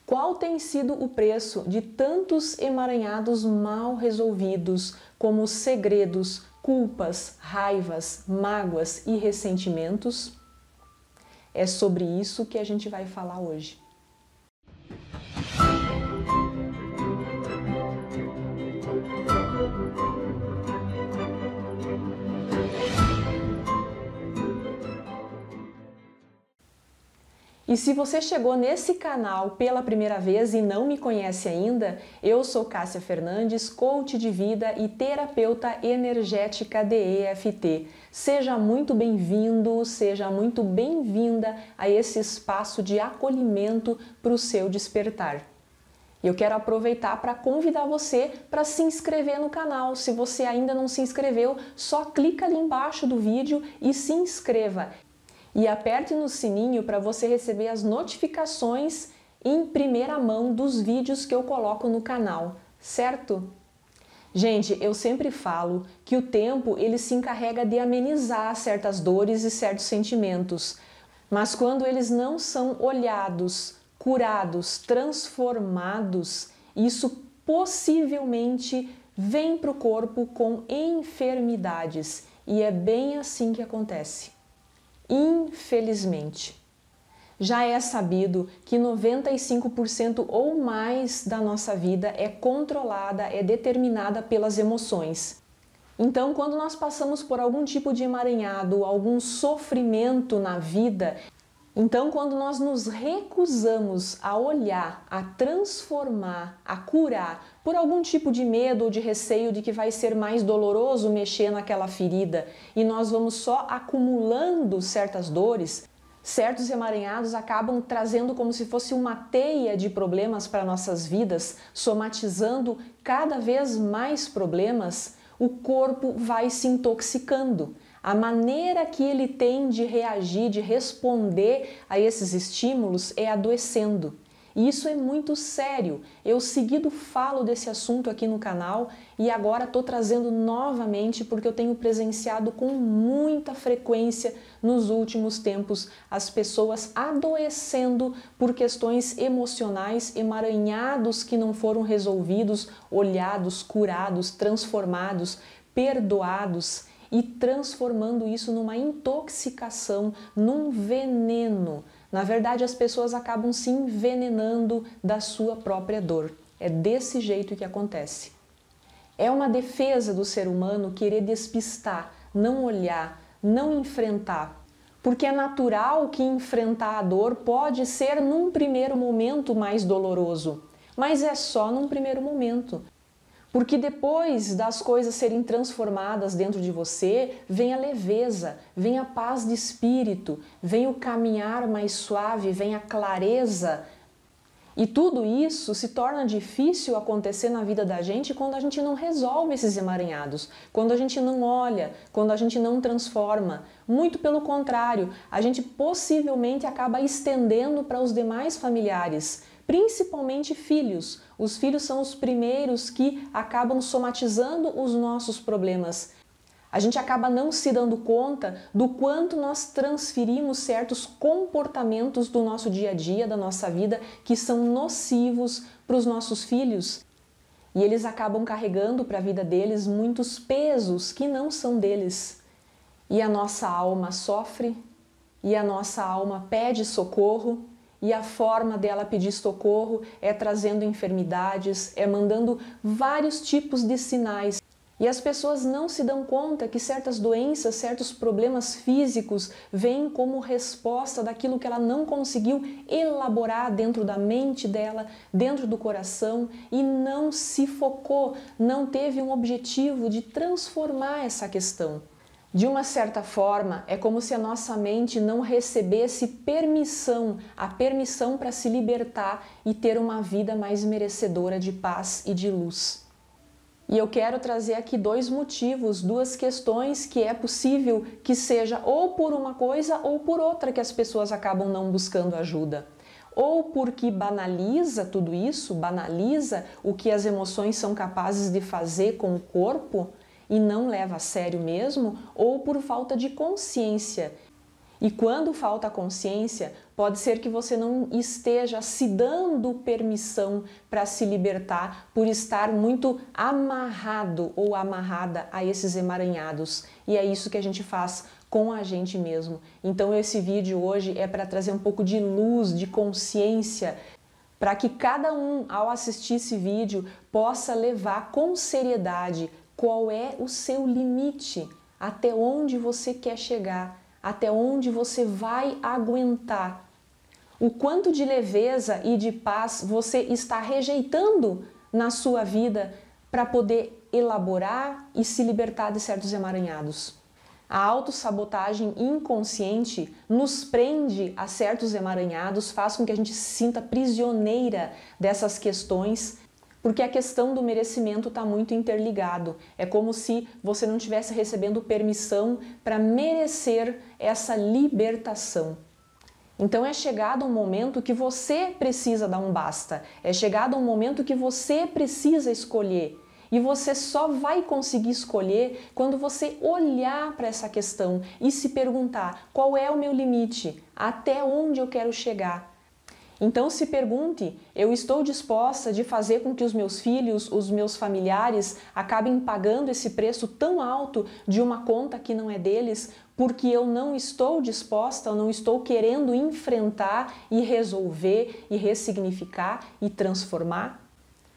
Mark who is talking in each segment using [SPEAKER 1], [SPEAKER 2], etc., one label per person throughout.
[SPEAKER 1] Qual tem sido o preço de tantos emaranhados mal resolvidos, como segredos, culpas, raivas, mágoas e ressentimentos? É sobre isso que a gente vai falar hoje. E se você chegou nesse canal pela primeira vez e não me conhece ainda, eu sou Cássia Fernandes, coach de vida e terapeuta energética DEFT. Seja muito bem-vindo, seja muito bem-vinda a esse espaço de acolhimento para o seu despertar. Eu quero aproveitar para convidar você para se inscrever no canal. Se você ainda não se inscreveu, só clica ali embaixo do vídeo e se inscreva. E aperte no sininho para você receber as notificações em primeira mão dos vídeos que eu coloco no canal, certo? Gente, eu sempre falo que o tempo ele se encarrega de amenizar certas dores e certos sentimentos, mas quando eles não são olhados, curados, transformados, isso possivelmente vem para o corpo com enfermidades, e é bem assim que acontece. Infelizmente, já é sabido que 95% ou mais da nossa vida é controlada, é determinada pelas emoções. Então, quando nós passamos por algum tipo de emaranhado, algum sofrimento na vida, então quando nós nos recusamos a olhar, a transformar, a curar por algum tipo de medo ou de receio de que vai ser mais doloroso mexer naquela ferida e nós vamos só acumulando certas dores, certos emaranhados acabam trazendo como se fosse uma teia de problemas para nossas vidas, somatizando cada vez mais problemas, o corpo vai se intoxicando. A maneira que ele tem de reagir, de responder a esses estímulos é adoecendo. E isso é muito sério. Eu seguido falo desse assunto aqui no canal e agora estou trazendo novamente porque eu tenho presenciado com muita frequência nos últimos tempos as pessoas adoecendo por questões emocionais, emaranhados que não foram resolvidos, olhados, curados, transformados, perdoados e transformando isso numa intoxicação, num veneno. Na verdade, as pessoas acabam se envenenando da sua própria dor. É desse jeito que acontece. É uma defesa do ser humano querer despistar, não olhar, não enfrentar. Porque é natural que enfrentar a dor pode ser num primeiro momento mais doloroso, mas é só num primeiro momento. Porque depois das coisas serem transformadas dentro de você, vem a leveza, vem a paz de espírito, vem o caminhar mais suave, vem a clareza. E tudo isso se torna difícil acontecer na vida da gente quando a gente não resolve esses emaranhados, quando a gente não olha, quando a gente não transforma. Muito pelo contrário, a gente possivelmente acaba estendendo para os demais familiares, principalmente filhos. Os filhos são os primeiros que acabam somatizando os nossos problemas. A gente acaba não se dando conta do quanto nós transferimos certos comportamentos do nosso dia a dia, da nossa vida, que são nocivos para os nossos filhos. E eles acabam carregando para a vida deles muitos pesos que não são deles. E a nossa alma sofre, e a nossa alma pede socorro, e a forma dela pedir socorro é trazendo enfermidades, é mandando vários tipos de sinais. E as pessoas não se dão conta que certas doenças, certos problemas físicos vêm como resposta daquilo que ela não conseguiu elaborar dentro da mente dela, dentro do coração e não se focou, não teve um objetivo de transformar essa questão. De uma certa forma, é como se a nossa mente não recebesse permissão, a permissão para se libertar e ter uma vida mais merecedora de paz e de luz. E eu quero trazer aqui dois motivos, duas questões que é possível que seja ou por uma coisa ou por outra que as pessoas acabam não buscando ajuda. Ou porque banaliza tudo isso, banaliza o que as emoções são capazes de fazer com o corpo, e não leva a sério mesmo, ou por falta de consciência. E quando falta a consciência, pode ser que você não esteja se dando permissão para se libertar por estar muito amarrado ou amarrada a esses emaranhados. E é isso que a gente faz com a gente mesmo. Então esse vídeo hoje é para trazer um pouco de luz, de consciência, para que cada um, ao assistir esse vídeo, possa levar com seriedade qual é o seu limite, até onde você quer chegar, até onde você vai aguentar. O quanto de leveza e de paz você está rejeitando na sua vida para poder elaborar e se libertar de certos emaranhados. A autossabotagem inconsciente nos prende a certos emaranhados, faz com que a gente se sinta prisioneira dessas questões, porque a questão do merecimento está muito interligado. É como se você não estivesse recebendo permissão para merecer essa libertação. Então é chegado um momento que você precisa dar um basta, é chegado um momento que você precisa escolher. E você só vai conseguir escolher quando você olhar para essa questão e se perguntar: qual é o meu limite? Até onde eu quero chegar? Então se pergunte: eu estou disposta de fazer com que os meus filhos, os meus familiares acabem pagando esse preço tão alto de uma conta que não é deles, porque eu não estou disposta, eu não estou querendo enfrentar e resolver e ressignificar e transformar?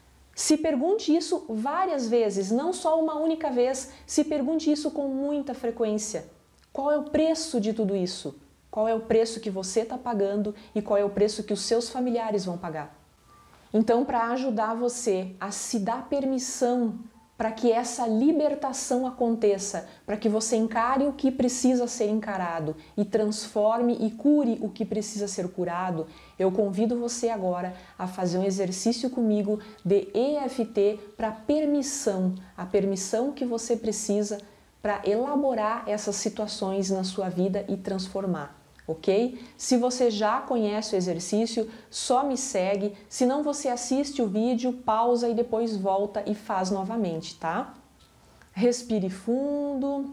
[SPEAKER 1] Se pergunte isso várias vezes, não só uma única vez, se pergunte isso com muita frequência. Qual é o preço de tudo isso? Qual é o preço que você está pagando e qual é o preço que os seus familiares vão pagar? Então, para ajudar você a se dar permissão para que essa libertação aconteça, para que você encare o que precisa ser encarado e transforme e cure o que precisa ser curado, eu convido você agora a fazer um exercício comigo de EFT para permissão, a permissão que você precisa para elaborar essas situações na sua vida e transformar. Ok? Se você já conhece o exercício, só me segue. Se não, você assiste o vídeo, pausa e depois volta e faz novamente, tá? Respire fundo,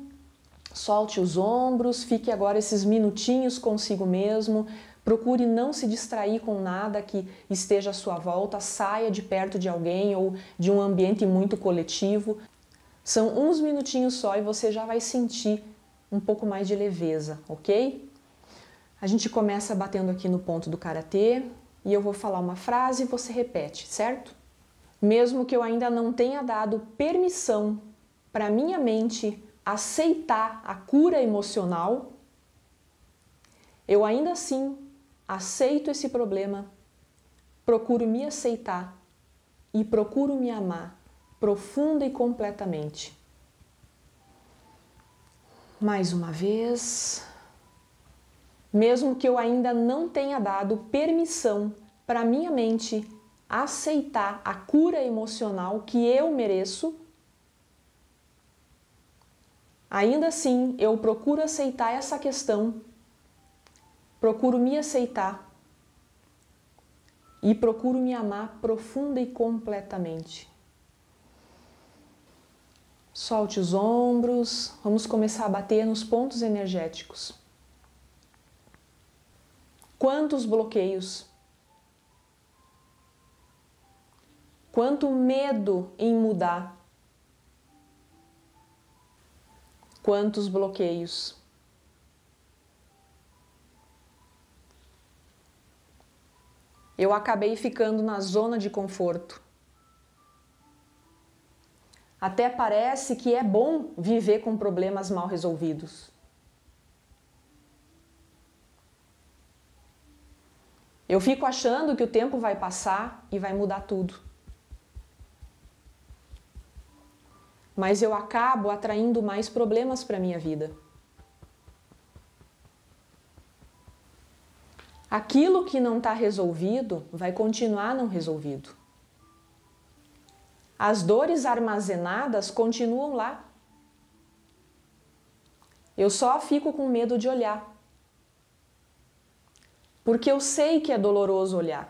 [SPEAKER 1] solte os ombros, fique agora esses minutinhos consigo mesmo. Procure não se distrair com nada que esteja à sua volta, saia de perto de alguém ou de um ambiente muito coletivo. São uns minutinhos só e você já vai sentir um pouco mais de leveza, ok? A gente começa batendo aqui no ponto do karatê e eu vou falar uma frase e você repete, certo? Mesmo que eu ainda não tenha dado permissão para minha mente aceitar a cura emocional, eu ainda assim aceito esse problema, procuro me aceitar e procuro me amar profunda e completamente. Mais uma vez. Mesmo que eu ainda não tenha dado permissão para minha mente aceitar a cura emocional que eu mereço, ainda assim eu procuro aceitar essa questão, procuro me aceitar e procuro me amar profunda e completamente. Solte os ombros, vamos começar a bater nos pontos energéticos. Quantos bloqueios, quanto medo em mudar, quantos bloqueios. Eu acabei ficando na zona de conforto. Até parece que é bom viver com problemas mal resolvidos. Eu fico achando que o tempo vai passar e vai mudar tudo. Mas eu acabo atraindo mais problemas para a minha vida. Aquilo que não está resolvido vai continuar não resolvido. As dores armazenadas continuam lá. Eu só fico com medo de olhar. Porque eu sei que é doloroso olhar.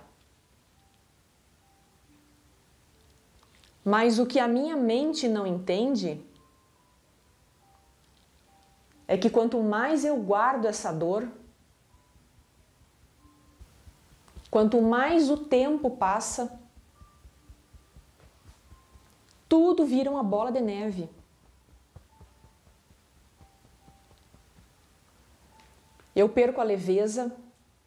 [SPEAKER 1] Mas o que a minha mente não entende é que quanto mais eu guardo essa dor, quanto mais o tempo passa, tudo vira uma bola de neve. Eu perco a leveza,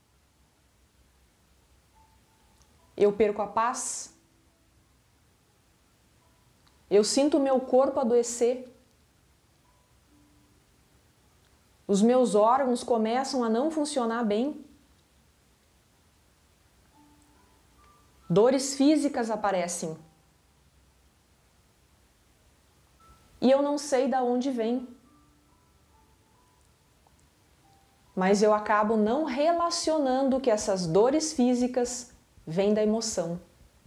[SPEAKER 1] eu perco a paz, eu sinto o meu corpo adoecer, os meus órgãos começam a não funcionar bem, dores físicas aparecem e eu não sei de onde vem. Mas eu acabo não relacionando que essas dores físicas vêm da emoção.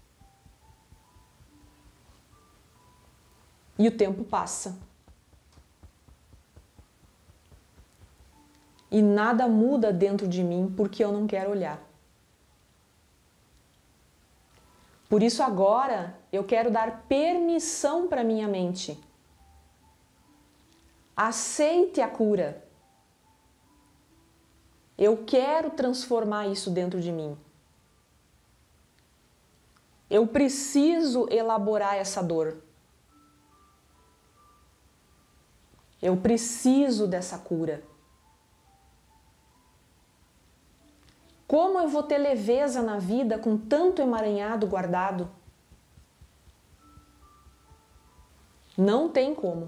[SPEAKER 1] E o tempo passa. E nada muda dentro de mim porque eu não quero olhar. Por isso agora eu quero dar permissão para minha mente. Aceite a cura. Eu quero transformar isso dentro de mim. Eu preciso elaborar essa dor. Eu preciso dessa cura. Como eu vou ter leveza na vida com tanto emaranhado guardado? Não tem como.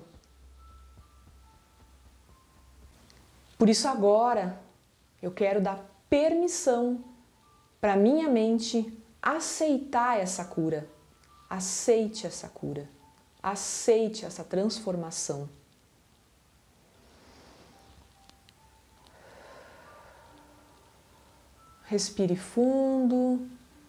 [SPEAKER 1] Por isso agora eu quero dar permissão para minha mente aceitar essa cura. Aceite essa cura. Aceite essa transformação. Respire fundo.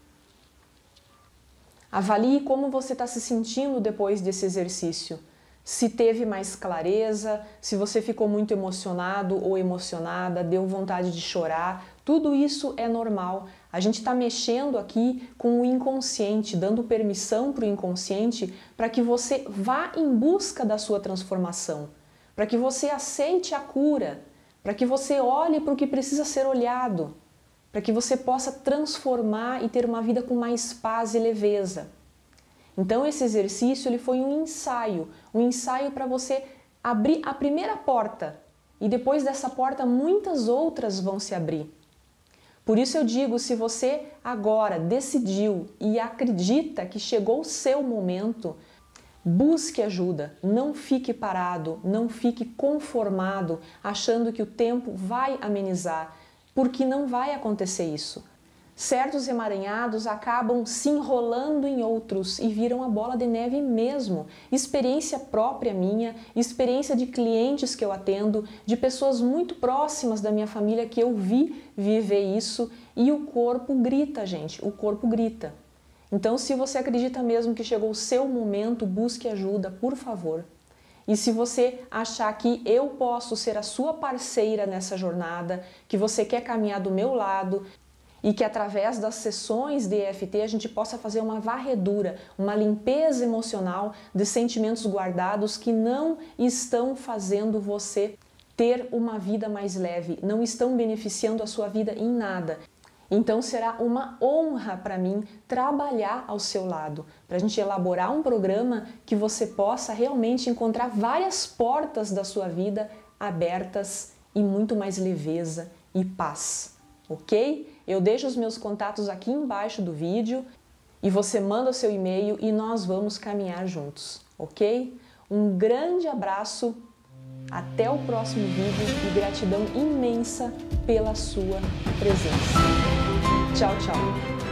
[SPEAKER 1] Avalie como você está se sentindo depois desse exercício. Se teve mais clareza, se você ficou muito emocionado ou emocionada, deu vontade de chorar, tudo isso é normal. A gente está mexendo aqui com o inconsciente, dando permissão para o inconsciente para que você vá em busca da sua transformação, para que você aceite a cura, para que você olhe para o que precisa ser olhado, para que você possa transformar e ter uma vida com mais paz e leveza. Então esse exercício ele foi um ensaio para você abrir a primeira porta e depois dessa porta muitas outras vão se abrir. Por isso eu digo, se você agora decidiu e acredita que chegou o seu momento, busque ajuda, não fique parado, não fique conformado achando que o tempo vai amenizar, porque não vai acontecer isso. Certos emaranhados acabam se enrolando em outros e viram a bola de neve mesmo. Experiência própria minha, experiência de clientes que eu atendo, de pessoas muito próximas da minha família que eu vi viver isso e o corpo grita, gente, o corpo grita. Então, se você acredita mesmo que chegou o seu momento, busque ajuda, por favor. E se você achar que eu posso ser a sua parceira nessa jornada, que você quer caminhar do meu lado, e que através das sessões de EFT a gente possa fazer uma varredura, uma limpeza emocional de sentimentos guardados que não estão fazendo você ter uma vida mais leve, não estão beneficiando a sua vida em nada. Então será uma honra para mim trabalhar ao seu lado, para a gente elaborar um programa que você possa realmente encontrar várias portas da sua vida abertas e muito mais leveza e paz. Ok? Eu deixo os meus contatos aqui embaixo do vídeo e você manda o seu e-mail e nós vamos caminhar juntos, ok? Um grande abraço, até o próximo vídeo e gratidão imensa pela sua presença. Tchau, tchau!